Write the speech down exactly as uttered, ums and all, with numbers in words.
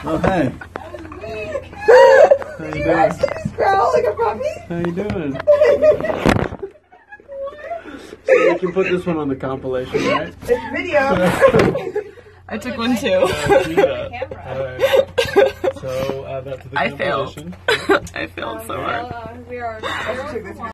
Oh, hey. How you doing? Growl like a puppy? How you doing? So we can put this one on the compilation, right? It's video. I took one too. Alright. So add that to the I failed. compilation. I failed so hard. We are.